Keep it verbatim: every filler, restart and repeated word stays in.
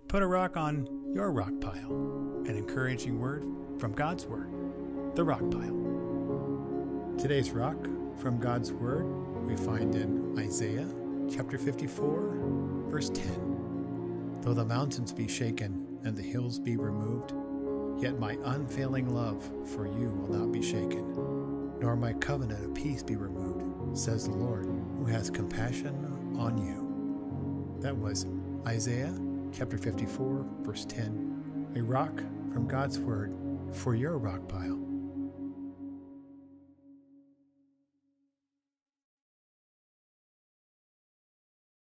Put a rock on your rock pile. An encouraging word from God's Word, the rock pile. Today's rock from God's Word we find in Isaiah chapter fifty-four, verse ten. Though the mountains be shaken and the hills be removed, yet my unfailing love for you will not be shaken, nor my covenant of peace be removed, says the Lord, who has compassion on you. That was Isaiah chapter fifty-four, verse ten, a rock from God's Word for your rock pile.